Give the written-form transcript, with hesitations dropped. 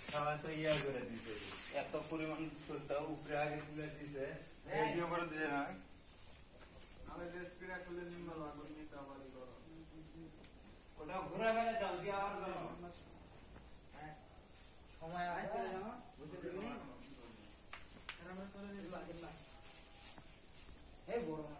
খাওয়া তো ইয়া করে দিতে এত পরিমাণ করতে উপরে আগে তুলে দিতে ভিডিও করে দিয়ে না আমি রেসপিরা খুলে নিম্ন আগুন নিতে আমারই করো ওটা ঘুরে বেলা যাও দিয়ে আবার করো সময় আছে জানো বুঝতে পারলি না আমরা করে নিলাম এই বড়